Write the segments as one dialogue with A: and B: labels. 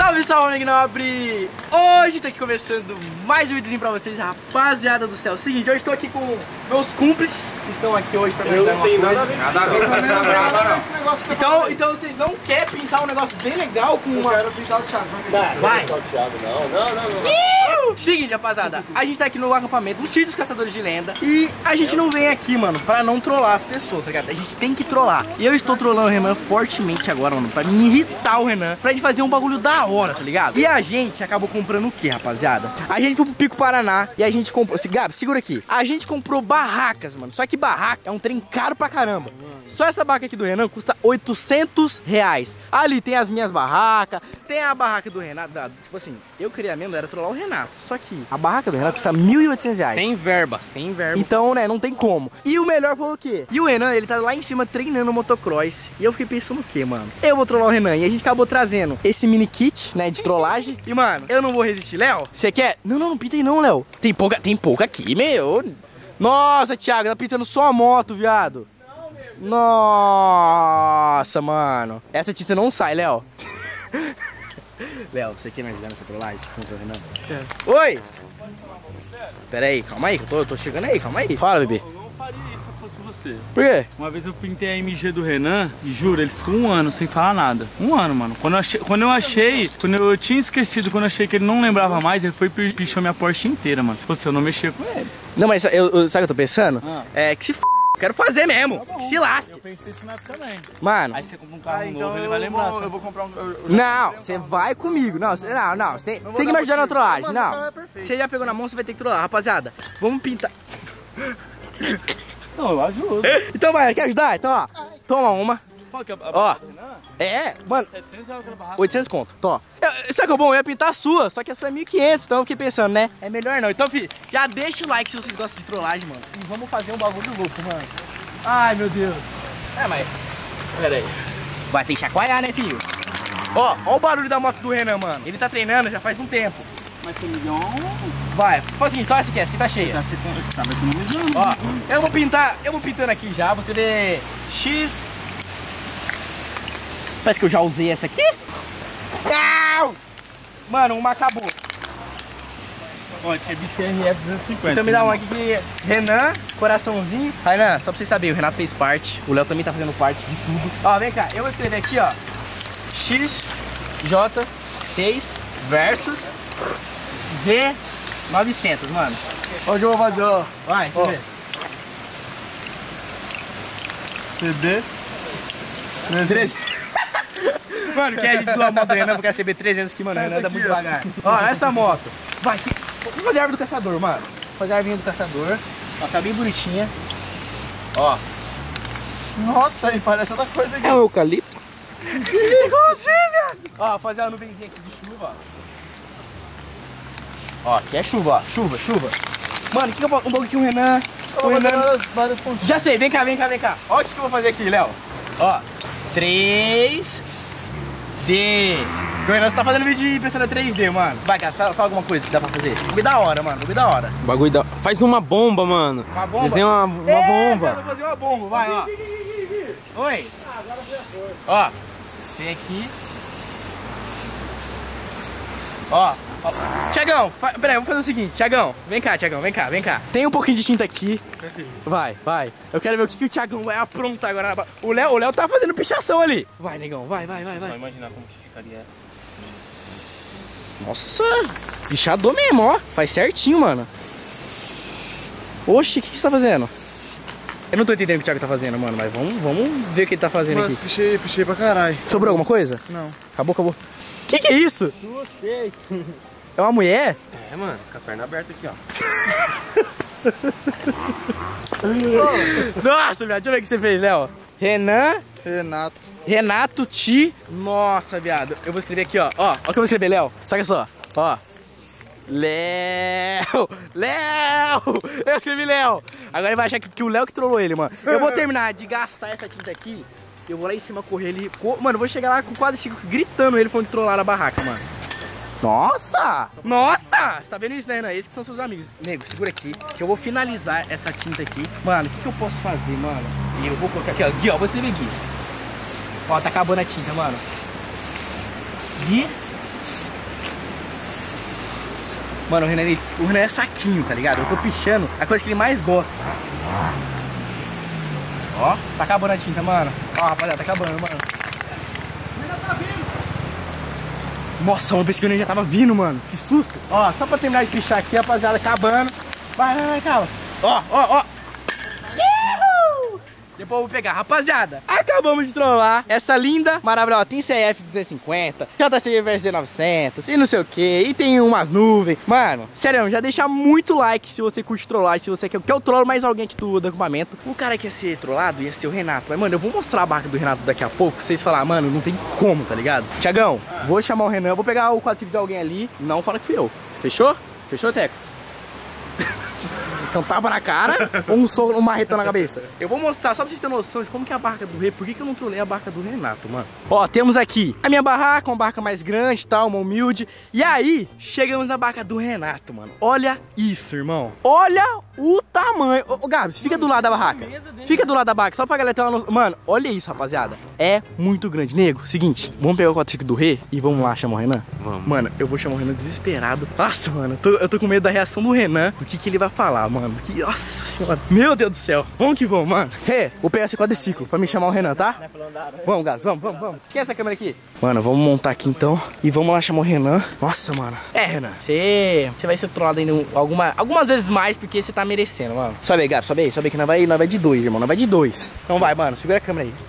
A: Salve, salve, amigo nobre! Hoje tô aqui começando mais um videozinho pra vocês, rapaziada do céu. Seguinte, hoje tô aqui com meus cúmplices que estão aqui hoje pra me ajudar. Eu não tenho nada a ver com isso. Então vocês não querem pintar um negócio bem legal com uma...
B: Eu quero pintar o Thiago.
A: Vai!
B: Não.
A: Seguinte, rapaziada, a gente tá aqui no acampamento do Sítio dos Caçadores de Lenda. E a gente não vem aqui, mano, pra não trollar as pessoas, tá ligado? A gente tem que trollar. E eu estou trollando o Renan fortemente agora, mano, pra me irritar o Renan, pra gente fazer um bagulho da hora, tá ligado? E a gente acabou comprando o que, rapaziada? A gente foi pro Pico Paraná e a gente comprou... Gabi, segura aqui. A gente comprou barracas, mano. Só que barraca é um trem caro pra caramba. Só essa barraca aqui do Renan custa R$800. Ali tem as minhas barracas, tem a barraca do Renato. Tipo assim, eu queria mesmo, era trollar o Renato. Só que a barraca do Renato custa R$1.800.
C: Sem verba, sem verba.
A: Então, né, não tem como. E o melhor foi o quê? E o Renan, ele tá lá em cima treinando motocross. E eu fiquei pensando o quê, mano? Eu vou trollar o Renan. E a gente acabou trazendo esse mini kit, né, de trollagem. E, mano, eu não vou resistir. Léo, você quer? Não pinta aí não, Léo. Tem pouca aqui, meu. Nossa, Thiago, tá pintando só a moto, viado. Nossa, mano. Essa tinta não sai, Léo. Léo, você quer me ajudar nessa trollagem? Contra o Renan? Oi! Pera aí, calma aí, que eu tô chegando aí, calma aí. Fala, bebê.
C: Eu não faria isso se eu fosse você.
A: Por quê?
C: Uma vez eu pintei a MG do Renan e juro, ele ficou 1 ano sem falar nada. 1 ano, mano. Quando eu tinha esquecido, quando eu achei que ele não lembrava mais, ele foi e pichou minha Porsche inteira, mano. Tipo assim, eu não mexia com ele.
A: Não, mas sabe o que eu tô pensando? É que se f... Quero fazer mesmo, que se lasque.
C: Eu pensei isso na época também.
A: Mano.
C: Aí você compra um carro novo, ele vai lembrar.
B: Eu vou comprar um...
A: Não, você vai comigo. Não, você tem que me ajudar na trollagem. Não, você já pegou na mão, você vai ter que trollar. Rapaziada, vamos pintar.
C: Não, eu ajudo.
A: Então vai, quer ajudar? Então, ó, toma uma.
C: Qual que é a
A: Ó,
C: do Renan?
A: mano,
C: 700 reais aquela barraca.
A: 800 conto, tó. Sabe o que é bom? Eu ia pintar a sua, só que a sua é 1.500, então eu fiquei pensando, né? É melhor não. Então, filho, já deixa o like se vocês gostam de trollagem, mano. E vamos fazer um bagulho louco, mano. Ai, meu Deus. Mas... Pera aí. Vai ter que chacoalhar, né, filho? Ó o barulho da moto do Renan, mano. Ele tá treinando já faz um tempo.
C: Mas você me deu um...
A: Vai, faz o seguinte, toma essa aqui que tá cheia.
C: Você tá economizando.
A: Ó, eu vou pintando aqui já, vou ter X. Parece que eu já usei essa aqui. Não! Mano, uma acabou.
C: Ó, acho que é BCRF 250.
A: Então me dá uma aqui que Renan, coraçãozinho. Renan, só pra vocês saberem, o Renato fez parte. O Léo também tá fazendo parte de tudo. Ó, vem cá, eu vou escrever aqui, ó. XJ6 versus Z900, mano.
B: Onde eu vou fazer, ó?
A: Vai, deixa eu ver.
B: CB
A: 300. Mano, quer a gente zoar a moto do Renan porque a CB 300 aqui, mano, Renan anda muito devagar. Ó, essa moto. Vai, vamos fazer a árvore do caçador, mano. Vou fazer a árvore do caçador. Ó, tá bem bonitinha. Ó.
B: Nossa, aí parece outra coisa aqui.
A: É um eucalipto. Igualzinho! Ó, fazer a nuvenzinha aqui de chuva, ó. Ó, aqui é chuva, ó. Chuva. Mano, o que eu vou... Um pouquinho o Renan...
B: Eu vou fazer várias pontinhas.
A: Já sei, vem cá. Ó, o que eu vou fazer aqui, Léo. Ó, 3D. O Renan, você tá fazendo vídeo de impressora 3D, mano. Vai, cara, fala alguma coisa que dá pra fazer. Bagulho da hora, mano.
C: Bagulho da... Faz uma bomba, mano.
A: Uma bomba?
C: Desenha uma bomba.
A: Cara, vou fazer uma bomba, vai, ó. Oi. Ó, tem aqui. Ó. Tiagão, peraí, vamos fazer o seguinte, Tiagão. Vem cá. Tem um pouquinho de tinta aqui. Vai. Eu quero ver o que o Tiagão vai aprontar agora. O Léo tá fazendo pichação ali. Vai, negão, vai.
C: Vai imaginar como que ficaria.
A: Nossa, pichador mesmo, ó. Faz certinho, mano. Oxi, o que você tá fazendo? Eu não tô entendendo o que o Thiago tá fazendo, mano, mas vamos ver o que ele tá fazendo aqui.
B: Pichei pra caralho.
A: Sobrou alguma coisa?
B: Não.
A: Acabou. Que é isso?
B: Duas feitas.
A: É uma mulher?
C: É, mano, com a perna aberta aqui, ó.
A: Nossa, viado, deixa eu ver o que você fez, Léo. Renato Nossa, viado. Eu vou escrever aqui, ó. Ó o que eu vou escrever, Léo. Saca só. Ó. Léo! Eu escrevi Léo. Agora ele vai achar que o Léo que trollou ele, mano. Eu vou terminar de gastar essa tinta aqui. Eu vou lá em cima correr ele. Mano, eu vou chegar lá com quase 5 gritando ele falando de trollar a barraca, mano. Nossa! Você tá vendo isso, né, Renan? Esses que são seus amigos. Nego, segura aqui, que eu vou finalizar essa tinta aqui. Mano, o que eu posso fazer, mano? Eu vou colocar aqui, ó. Vou escrever aqui. Ó, tá acabando a tinta, mano. Mano, o Renan é saquinho, tá ligado? Eu tô pichando a coisa que ele mais gosta. Ó, tá acabando a tinta, mano. Ó, rapaziada, tá acabando, mano. Nossa, eu pensei que o Renan já tava vindo, mano. Que susto. Ó, só pra terminar de pichar aqui, rapaziada, acabando. Vai, calma. Ó. Depois eu vou pegar, rapaziada. Acabamos de trollar essa linda, maravilhosa. Tem CF 250, JC VRC 900 e não sei o que. E tem umas nuvens. Mano, sério, já deixa muito like se você curte trollagem. Se você quer eu trollo mais alguém aqui do acampamento. O cara que ia ser trollado ia ser o Renato. Mas, mano, eu vou mostrar a barca do Renato daqui a pouco. Vocês falar, mano, não tem como, tá ligado? Tiagão, vou chamar o Renan. Eu vou pegar o quadriciclo de alguém ali. Não fala que fui eu. Fechou? Fechou, Teco? Então tapa na cara ou um soco, um marretão na cabeça? Eu vou mostrar, só pra vocês terem noção de como que é a barca do Rei. Por que eu não trolei a barca do Renato, mano? Ó, temos aqui a minha barraca, uma barca mais grande e tal, uma humilde. E aí, chegamos na barca do Renato, mano. Olha isso, irmão. Olha o tamanho. Ô, Gabs, fica do lado da barraca. Fica do lado da barraca, só pra galera ter uma noção. Mano, olha isso, rapaziada. É muito grande. Nego, seguinte, vamos pegar o quadriciclo do Rei e vamos lá chamar o Renan? Vamos. Mano, eu vou chamar o Renan desesperado. Nossa, mano, eu tô com medo da reação do Renan. Do que ele vai falar, mano. Nossa senhora. Meu Deus do céu. Vamos que vamos, mano. Vou pegar esse quadriciclo pra me chamar o Renan, tá? Vamos, Gabs, vamos. Quer essa câmera aqui? Mano, vamos montar aqui então. E vamos lá chamar o Renan. Nossa, mano. Renan, você vai ser trollado ainda algumas vezes mais, porque você tá merecendo, mano. Sobe aí, Gabs, sobe aí que nós vai de 2, irmão. Nós vai de 2. Então vai, mano. Segura a câmera aí.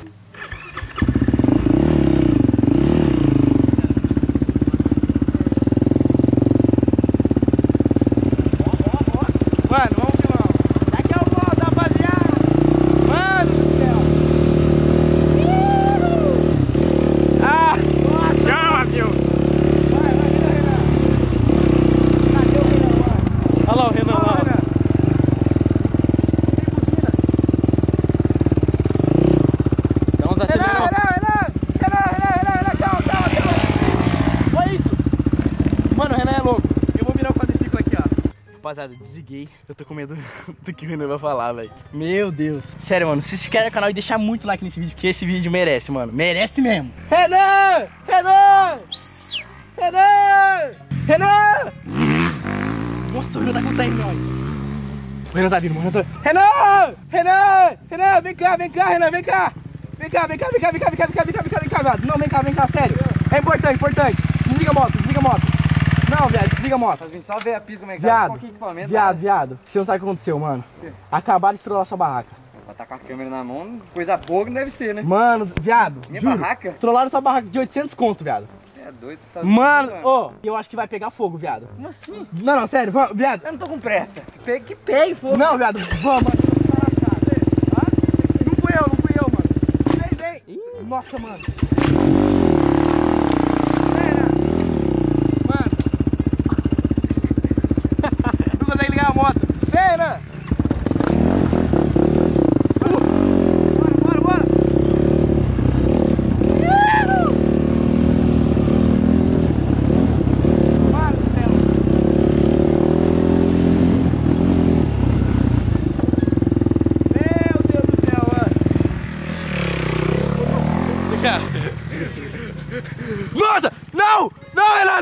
A: Mano, vamos que vamos. Daqui eu volto, rapaziada. Mano do céu. Chama, viu? Vai, Renan. Cadê o Renan, mano? Olha lá o Renan lá. Dá uns acelerão. Renan, calma. Olha isso. Mano, o Renan é louco. Eu vou virar o quadriciclo aqui, ó. Rapaziada, desliguei. Eu tô com medo do que o Renan vai falar, velho. Meu Deus. Sério, mano, se inscreve no canal e deixa muito like nesse vídeo, porque esse vídeo merece, mano. Merece mesmo. Renan! Nossa, o Renan tá com time, mano. O Renan tá vindo, mano. Renan! Vem cá, Renan, vem cá. Vem cá, viado. Não, vem cá, sério. É importante. Desliga a moto. Não, viado, desliga a moto.
B: Só ver a pista como é que tá.
A: Viado. Você não sabe o que aconteceu, mano. Acabaram de trollar sua barraca.
B: Vai tá com a câmera na mão, coisa pouca não deve ser, né?
A: Mano, viado.
B: Minha
A: juro,
B: barraca?
A: Trollaram sua barraca de 800 conto, viado.
B: É doido, tá
A: Mano, eu acho que vai pegar fogo, viado.
B: Como assim?
A: Não, sério, vamos, viado.
B: Eu não tô com pressa. Que pegue fogo.
A: Não, viado, vamos. Não fui eu, mano. Vem. Nossa, mano. Não consegue ligar a moto. Vem, né? Bora. Mano do céu. Meu Deus do céu, mano. Nossa! Não, Renan!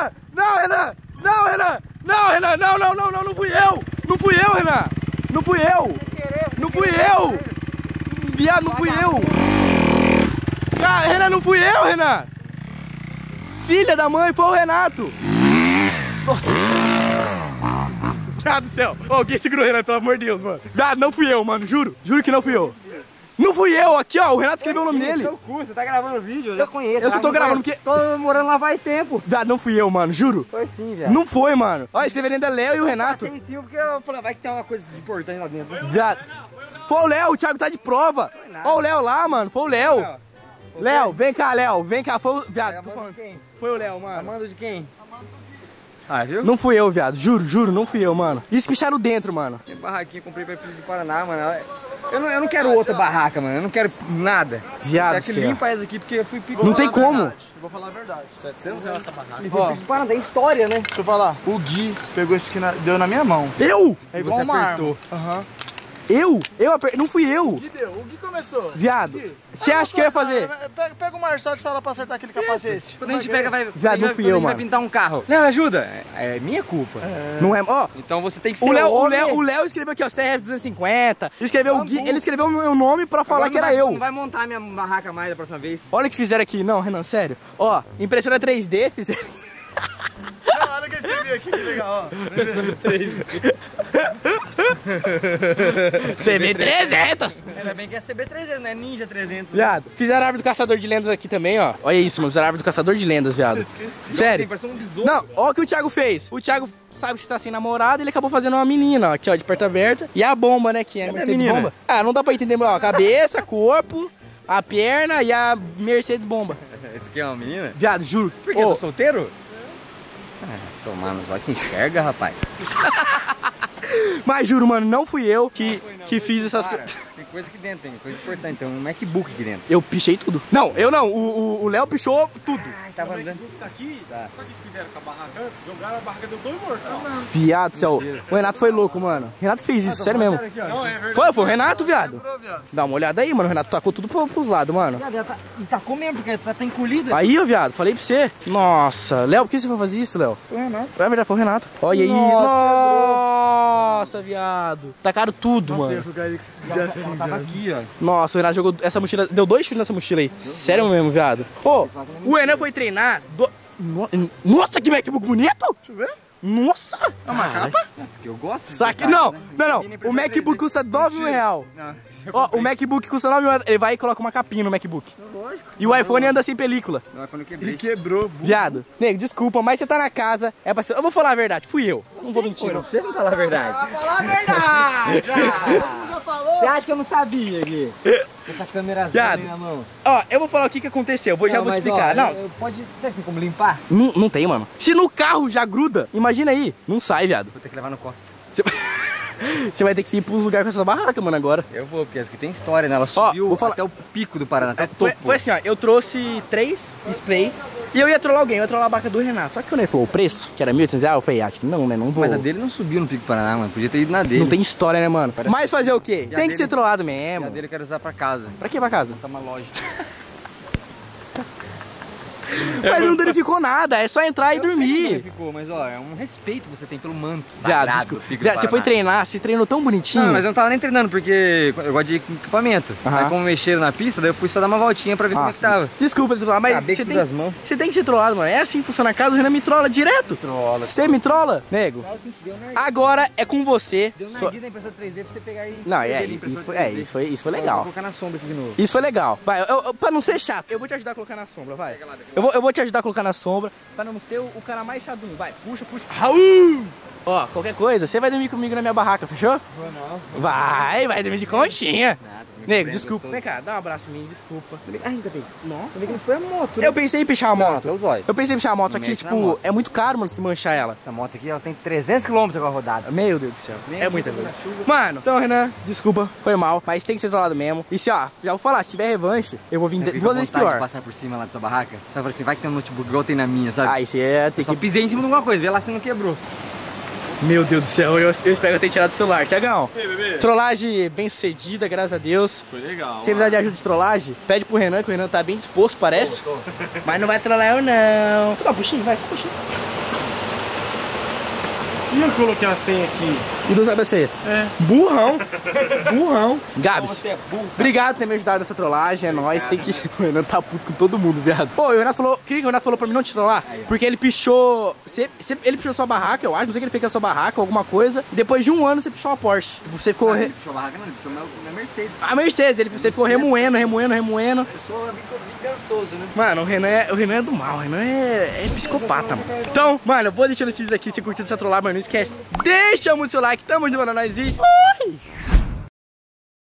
A: Não fui eu, Renan! Não fui eu! Viado, não fui eu! Cara, Renan, não fui eu, Renan! Filha da mãe, foi o Renato! Nossa! Viado do céu! Ô, quem segurou o Renan, pelo amor de Deus, mano? Viado, não fui eu, mano, juro que não fui eu! Não fui eu, aqui ó, o Renato escreveu o nome dele.
B: Você tá gravando vídeo? Eu conheço.
A: Eu só tô gravando porque...
B: Tô morando lá faz tempo.
A: Viado, não fui eu, mano, juro.
B: Foi sim, velho.
A: Não foi, mano. Ó, escreveram ainda Léo e o Renato.
B: Tem sim, porque eu falei, vai que tem uma coisa importante lá dentro.
A: Viado. Foi o Léo, o Thiago tá de prova. Ó o Léo lá, mano, foi o Léo. Léo, vem cá, foi o... Viado, tô falando. Foi o Léo, mano.
B: Amando de quem? Ah, viu?
A: Não fui eu, viado, juro, não fui eu, mano. Isso picharam dentro, mano.
B: Tem barraquinha, comprei pra Filho do Paraná, mano. Eu não quero outra barraca, mano. Eu não quero nada.
A: Viado,
B: é que limpa essa aqui, porque eu fui picar.
A: Não tem como.
B: Eu vou falar a verdade. 700 reais essa barraca.
A: Ó,
B: Paraná, tem história, né?
D: Deixa eu falar, o Gui pegou esse aqui, deu na minha mão.
A: Eu?
D: É igual
B: Você
D: uma
B: apertou.
D: arma. Aham.
A: Não fui eu.
D: O Gui deu, o Gui começou.
A: Viado, você acha que eu ia fazer?
D: Pega o Marcelo e fala pra acertar aquele capacete.
B: Quando a gente pega,
A: Viado, não fui eu,
B: vai
A: mano.
B: pintar um carro. Léo, ajuda. É minha culpa.
A: Não é, ó.
B: Então você tem que ser
A: O Léo escreveu aqui, ó, CRF250. Escreveu o Gui, ele escreveu o meu nome pra falar que era eu.
B: Não vai montar minha barraca mais da próxima vez.
A: Olha o que fizeram aqui. Não, Renan, sério. Ó, impressora 3D fizeram.
D: Não, olha o que eu escrevi aqui, que legal, ó.
A: CB300.
B: Ainda bem que é CB300, não é Ninja 300.
A: Viado, fizeram a árvore do caçador de lendas aqui também, ó. Olha isso, mano, fizeram a árvore do caçador de lendas, viado. Sério.
B: Parece um besouro.
A: Não, olha o que o Thiago fez. O Thiago sabe que você tá sem namorado, ele acabou fazendo uma menina, ó, aqui, ó, de porta aberta. E a bomba, né, que é a Mercedes Bomba. Ah, não dá pra entender, ó, a cabeça, corpo, a perna e a Mercedes Bomba.
B: Esse aqui é uma menina?
A: Viado, juro.
B: Por que eu tô solteiro? Tomar nos olhos, se enxerga, rapaz.
A: Mas juro, mano, não fui eu que fiz essas coisas.
B: Tem coisa aqui dentro, tem coisa importante, tem um MacBook aqui dentro.
A: Eu pichei tudo. Não, eu não, o Léo pichou tudo.
B: Ai, tava andando.
C: Tá aqui, sabe o que fizeram com a barraca? Jogaram a barraca do dois mortal.
A: Viado, céu. O Renato foi louco, mano. Renato fez isso, sério mesmo.
C: Não, é verdade.
A: Foi o Renato, viado. Dá uma olhada aí, mano. O Renato tacou tudo pros lados, mano.
B: E tacou mesmo, porque tá encolhida.
A: Aí, ó, viado, falei pra você. Nossa, Léo, por que você foi fazer isso, Léo?
B: Foi o Renato.
A: É verdade, foi o Renato. Olha aí. Nossa, viado. Tacaram tudo,
D: Nossa, eu ia
A: mano.
D: jogar ele já assim,
B: Ela tava aqui, ó.
A: Nossa, o Renato jogou essa mochila. Deu 2 chutes nessa mochila aí. Sério mesmo, viado. Ô, o Renan foi treinar. Nossa, que MacBook bonito! Deixa eu ver. Nossa! É uma capa?
B: Porque eu gosto.
A: Saque. Não, não. O MacBook custa 9 mil reais. Ó, o MacBook custa 9 mil reais. Ele vai e coloca uma capinha no MacBook.
B: Lógico.
A: E o iPhone anda sem película.
B: O iPhone eu
D: Ele
B: quebrei.
D: quebrou.
A: Viado. Nego, desculpa, mas você tá na casa. É pra ser... Eu vou falar a verdade. Fui eu. Não vou mentir, não.
B: Você não fala a verdade.
A: Falar a verdade!
B: Já falou? Você acha que eu não sabia, Gui? Essa câmera
A: Viado.
B: na mão.
A: Ó, eu vou falar o que aconteceu. Já vou te explicar. Não,
B: Pode... Você tem como limpar?
A: não tem, mano. Se no carro já gruda, imagina aí. Não sai, viado.
B: Vou ter que levar no Costa.
A: Você vai ter que ir pros lugares com essa barraca, mano, agora.
B: Eu vou, porque essa aqui tem história, né? Ela subiu
A: vou falar-
B: até o pico do Paraná, até o
A: Foi,
B: topo.
A: foi assim, ó. Eu trouxe 3 spray. E eu ia trollar alguém, eu ia trollar a barca do Renato. Só que quando ele falou o preço, que era 1.800 reais, eu falei, acho que não, né? Não vou.
B: Mas a dele não subiu no pico do Paraná, mano. Podia ter ido na dele.
A: Não tem história, né, mano? Mas fazer o quê?
B: E a
A: Tem que
B: dele-
A: ser trollado
B: E a
A: mesmo.
B: dele eu quero usar pra casa.
A: Pra que ir pra casa?
B: Tá uma loja.
A: Mas não danificou nada, é só entrar e
B: Ele
A: dormir.
B: ficou, mas ó, é um respeito que você tem pelo manto
A: Viado,
B: sagrado
A: desculpa.
B: do pico do
A: Viado, você foi
B: Paraná.
A: treinar, se treinou tão bonitinho.
B: Não, mas eu não tava nem treinando, porque eu gosto de equipamento.
A: Aham.
B: Aí como mexeram na pista, daí eu fui só dar uma voltinha pra ver como é que tava.
A: Desculpa trollar, mas
B: Acabei
A: você
B: com
A: tem,
B: as mãos.
A: você tem que ser trollado, mano. É assim que funciona a casa, o Renan me trola direto.
B: Trola.
A: Você me trola? Nego, agora é com você.
B: Deu na
A: Só-
B: guia da impressora 3D pra você pegar aí.
A: Não, isso foi
B: Vou
A: legal.
B: colocar na sombra aqui de novo.
A: Isso foi legal. Vai, pra não ser chato, eu vou te ajudar a colocar na sombra, vai. Eu vou te ajudar a colocar na sombra, pra não ser o cara mais chato do mundo. Vai, puxa, puxa. Raul! Ó, qualquer coisa, você vai dormir comigo na minha barraca, fechou?
B: Vou não.
A: Vai dormir de conchinha.
B: Nada,
A: Nego,
B: bem
A: desculpa.
B: gostoso.
A: Vem cá, dá um abraço em mim, desculpa.
B: Ainda bem. Nossa, também que não foi a moto, né?
A: Eu pensei em pichar a moto.
B: Até os olhos.
A: Eu pensei em pichar a moto, só
B: Não
A: que,
B: mexe na
A: tipo,
B: moto.
A: é muito caro, mano, se manchar ela.
B: Essa moto aqui, ela tem 300 km com a rodada.
A: Meu Deus do céu.
B: Nem
A: É
B: a
A: muita
B: chuva
A: coisa.
B: na chuva.
A: Mano, então, Renan, desculpa, foi mal, mas tem que ser trollado mesmo. E se, ó, já vou falar, se tiver revanche, eu vou vir
B: Você fica
A: duas
B: com
A: vezes
B: vontade de
A: pior.
B: passar por cima lá da sua barraca? Você vai falar assim, vai que tem um notebook igual tem na minha, sabe?
A: Aí você tem
B: Só
A: que...
B: pisei em cima de alguma coisa, vê lá se não quebrou.
A: Meu Deus do céu, eu espero que eu tenha tirado o celular. Tiagão,
C: Ei, bebê.
A: trollagem bem sucedida, graças a Deus.
C: Foi legal.
A: Se precisar de ajuda de trollagem, pede pro Renan, que o Renan tá bem disposto, parece. Mas não vai trollar eu, não. Dá um puxinho, vai, puxinho.
C: E eu coloquei a senha aqui.
A: E não sabe você.
C: É.
A: Burrão. Burrão. Gabs,
C: Você é burro.
A: obrigado por ter me ajudado nessa trollagem, é nóis, tem que... O Renan tá puto com todo mundo, viado. Pô, o Renato falou... O que o Renato falou pra mim não te trollar? Porque ele pichou... Ele pichou sua barraca, eu acho, não sei o que ele fez com a sua barraca, alguma coisa. E depois de um ano você pichou a Porsche. Tipo, você ficou...
B: Ele puxou a barraca, não, ele puxou minha Mercedes.
A: A Mercedes, você ficou remoendo.
B: Eu sou vingançoso, né?
A: Mano, o Renan é do mal, o Renan é psicopata, mano. Então, mano, eu vou deixando esse vídeo aqui, se curtiu essa trollagem, mas não esquece. Deixa muito seu like, tamo junto, nós e...